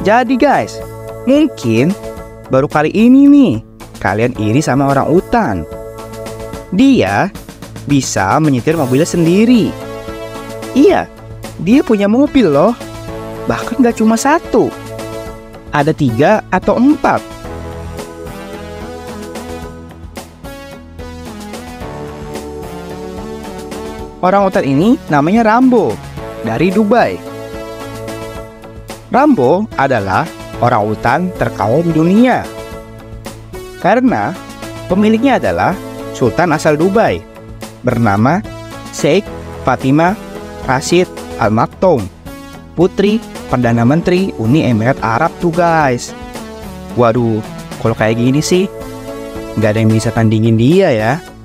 Jadi guys, mungkin baru kali ini nih kalian iri sama orang utan. Dia bisa menyetir mobilnya sendiri. Iya, dia punya mobil loh. Bahkan gak cuma satu, ada 3 atau 4. Orang utan ini namanya Rambo dari Dubai. Rambo adalah orang utan terkaya di dunia karena pemiliknya adalah Sultan asal Dubai bernama Sheikh Fatimah Rashid Al Maktoum, putri Perdana Menteri Uni Emirat Arab tuh guys. Waduh, kalau kayak gini sih nggak ada yang bisa tandingin dia ya.